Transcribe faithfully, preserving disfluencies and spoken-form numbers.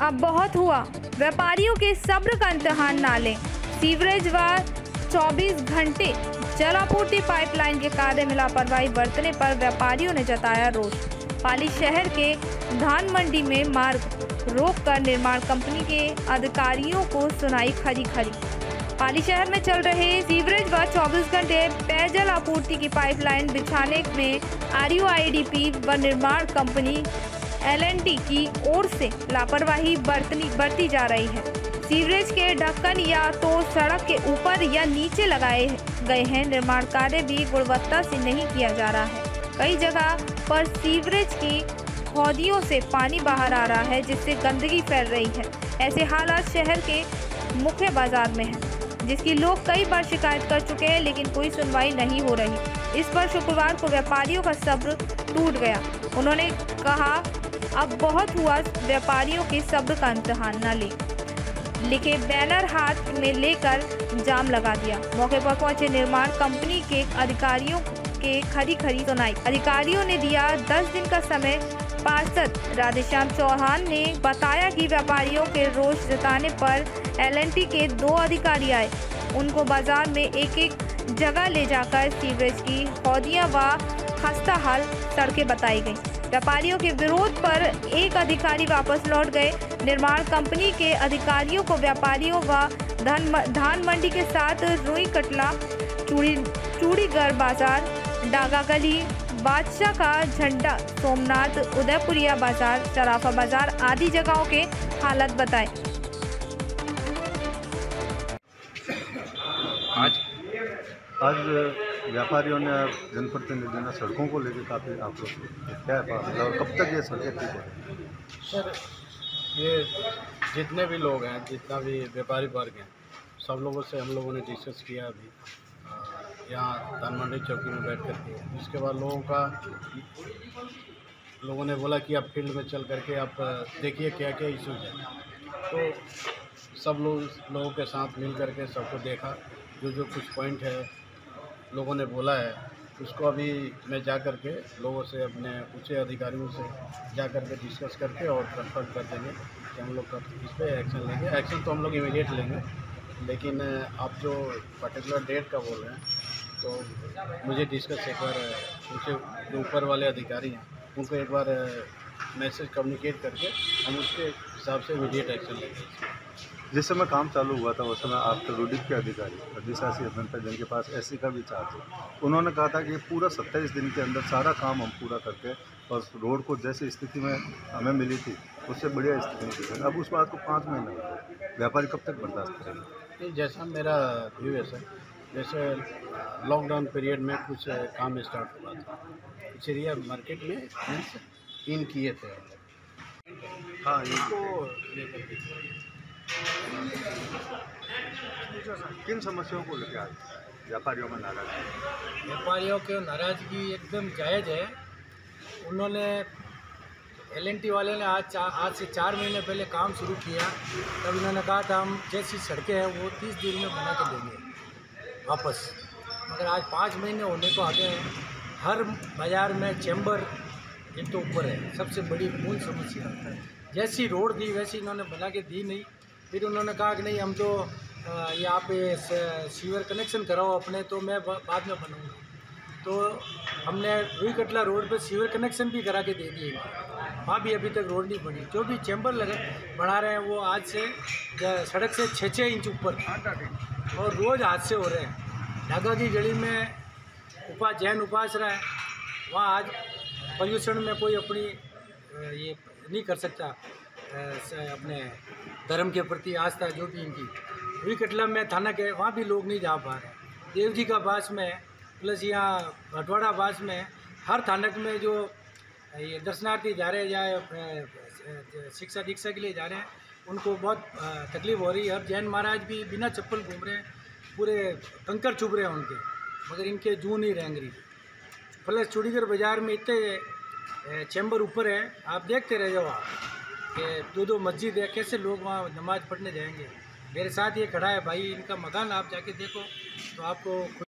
अब बहुत हुआ, व्यापारियों के सब्र का इम्तिहान ना लें। सीवरेज व चौबीस घंटे जल आपूर्ति पाइपलाइन के कार्य में लापरवाही बरतने पर व्यापारियों ने जताया रोष। पाली शहर के धान मंडी में मार्ग रोककर निर्माण कंपनी के अधिकारियों को सुनाई खरी खरी। पाली शहर में चल रहे सीवरेज व चौबीस घंटे पेयजल आपूर्ति की पाइपलाइन बिछाने में R U I D P व निर्माण कंपनी एल एंड टी की ओर से लापरवाही बरतनी बरती जा रही है। सीवरेज के ढक्कन या तो सड़क के ऊपर या नीचे लगाए गए हैं। निर्माण कार्य भी गुणवत्ता से नहीं किया जा रहा है। कई जगह पर सीवरेज की हौदियों से पानी बाहर आ रहा है, जिससे गंदगी फैल रही है। ऐसे हालात शहर के मुख्य बाजार में हैं, जिसकी लोग कई बार शिकायत कर चुके हैं, लेकिन कोई सुनवाई नहीं हो रही। इस पर शुक्रवार को व्यापारियों का सब्र टूट गया। उन्होंने कहा, अब बहुत हुआ, व्यापारियों के सब्र का इम्तिहान न ले, लिखे बैनर हाथ में लेकर जाम लगा दिया। मौके पर पहुंचे निर्माण कंपनी के अधिकारियों के खरी खरी सुनाई। अधिकारियों ने दिया दस दिन का समय। पार्षद राधेश्याम चौहान ने बताया कि व्यापारियों के रोष जताने पर एल एंड टी के दो अधिकारी आए। उनको बाजार में एक एक जगह ले जाकर सीवरेज की हौदियां व खस्ता हाल सड़कें बताई गई। व्यापारियों के विरोध पर एक अधिकारी वापस लौट गए। निर्माण कंपनी के अधिकारियों को व्यापारियों व धान धान मंडी के साथ रुई कटला, चूड़ी चूड़ीगढ़ बाजार, डागा गली, बादशाह का झंडा, सोमनाथ, उदयपुरिया बाजार, सराफा बाजार आदि जगहों के हालत बताए। आज आज व्यापारियों ने जनप्रतिनिधियों ने सड़कों को लेकर काफ़ी आक्रोश क्या है और कब तक ये सड़कें ठीक है? सर, ये जितने भी लोग हैं, जितना भी व्यापारी वर्ग हैं, सब लोगों से हम लोगों ने डिस्कस किया अभी यहाँ धान मंडी चौकी में बैठ कर के। इसके बाद लोगों का लोगों ने बोला कि आप फील्ड में चल करके आप देखिए क्या क्या इश्यूज हैं। तो सब लोग लोगों के साथ मिल करके सबको देखा, जो जो कुछ पॉइंट है लोगों ने बोला है, उसको अभी मैं जा कर के लोगों से, अपने ऊँचे अधिकारियों से जा कर के डिस्कस करके और कंफर्म कर देंगे कि हम लोग कब इस पर एक्शन लेंगे। एक्शन तो हम लोग इमीडिएट लेंगे, लेकिन आप जो पर्टिकुलर डेट का बोल रहे हैं, तो मुझे डिस्कस एक बार ऊँचे जो ऊपर वाले अधिकारी हैं उनको एक बार मैसेज कम्युनिकेट करके हम उसके हिसाब से इमीडिएट एक्शन लेंगे। जिस समय काम चालू हुआ था उस समय आपके रूडिक के अधिकारी अधिशासी अभियंता जिनके पास एसी का भी चार्ज है, उन्होंने कहा था कि पूरा सत्ताईस दिन के अंदर सारा काम हम पूरा करके और रोड को जैसी स्थिति में हमें मिली थी उससे बढ़िया स्थिति में दिखेगा। अब उस बात को पाँच महीने हो गए, व्यापारी कब तक बर्दाश्त करेंगे? जैसा मेरा व्यू है सर, जैसे लॉकडाउन पीरियड में कुछ काम स्टार्ट हुआ था, कुछ एरिया मार्केट में इन किए थे। हाँ, इनको लेकर किन समस्याओं को लेकर आज व्यापारियों में नाराजगी? व्यापारियों की नाराज़गी एकदम जायज़ है। उन्होंने एल एंड टी वाले ने आज आज से चार महीने पहले काम शुरू किया, तब उन्होंने कहा था हम जैसी सड़कें हैं वो तीस दिन में बना के देंगे वापस, मगर आज पाँच महीने होने को आ गए हैं। हर बाज़ार में चैम्बर एक तो ऊपर है, सबसे बड़ी मूल समस्या। जैसी रोड दी वैसी इन्होंने बना के दी नहीं। फिर उन्होंने कहा कि नहीं, हम तो यहाँ पे सीवर कनेक्शन कराओ अपने, तो मैं बाद में बनूँगा। तो हमने रुई कटला रोड पे सीवर कनेक्शन भी करा के दे दिए, वहाँ भी अभी तक रोड नहीं बनी। जो भी चैम्बर लगे बढ़ा रहे हैं वो आज से सड़क से छः छः इंच ऊपर और रोज़ हादसे हो रहे हैं। ढाका की गली में उपा जैन उपासना है, वहाँ आज पर्यूषण में कोई अपनी ये नहीं कर सकता, अपने धर्म के प्रति आस्था जो भी इनकी। रुई कटला में थाना के वहाँ भी लोग नहीं जा पा रहे। देव जी का बास में प्लस यहाँ भटवाड़ा बास में हर थानक में जो ये दर्शनार्थी जा रहे हैं या शिक्षा दीक्षा के लिए जा रहे हैं, उनको बहुत तकलीफ हो रही है। अब जैन महाराज भी बिना चप्पल घूम रहे हैं, पूरे कंकर चुभ रहे हैं उनके, मगर इनके जू नहीं रेंग रही। प्लस चूड़ीगढ़ बाज़ार में इतने चैम्बर ऊपर है, आप देखते रह जाओ कि दो दो मस्जिद है, कैसे लोग वहाँ नमाज़ पढ़ने जाएंगे। मेरे साथ ये खड़ा है भाई, इनका मकान आप जाके देखो तो आपको